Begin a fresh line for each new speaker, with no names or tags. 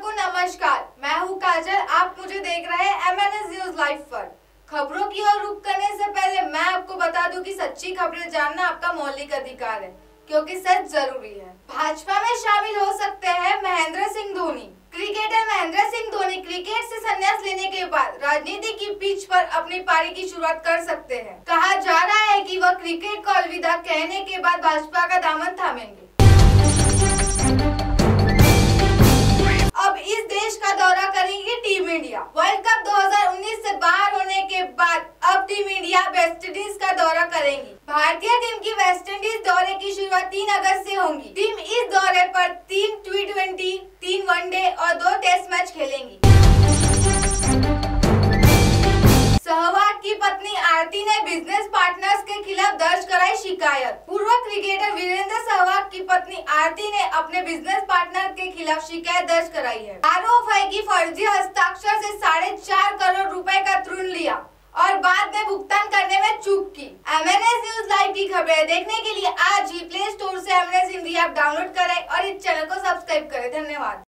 को नमस्कार, मैं हूँ काजल। आप मुझे देख रहे हैं MNS न्यूज लाइव पर। खबरों की ओर रुख करने से पहले मैं आपको बता दूं कि सच्ची खबरें जानना आपका मौलिक अधिकार है, क्योंकि सच जरूरी है। भाजपा में शामिल हो सकते हैं महेंद्र सिंह धोनी। क्रिकेटर महेंद्र सिंह धोनी क्रिकेट से संन्यास लेने के बाद राजनीति की पिच पर अपनी पारी की शुरुआत कर सकते हैं। कहा जा रहा है कि वह क्रिकेट को अलविदा कहने के बाद भाजपा का दामन थामेंगे। अब इस देश का दौरा करेगी टीम इंडिया। वर्ल्ड कप 2019 से बाहर होने के बाद अब टीम इंडिया वेस्टइंडीज का दौरा करेगी। भारतीय टीम की वेस्टइंडीज दौरे की शुरुआत 3 अगस्त से होगी। टीम इस दौरे पर 3 T20, 3 वनडे और 2 टेस्ट मैच खेलेंगी। सहवाग की पत्नी आरती ने बिजनेस पार्टनर्स के खिलाफ दर्ज कराई शिकायत। पूर्व क्रिकेटर वीरेंद्र सहवाग की पत्नी आरती ने अपने बिजनेस पार्टनर के खिलाफ शिकायत दर्ज कराई है। आरोप है कि फर्जी हस्ताक्षर से 4.5 करोड़ रुपए का ऋण लिया और बाद में भुगतान करने में चूक की। MNS न्यूज लाइव की खबरें देखने के लिए आज ही प्ले स्टोर से MNS हिंदी ऐप डाउनलोड करें और इस चैनल को सब्सक्राइब करें। धन्यवाद।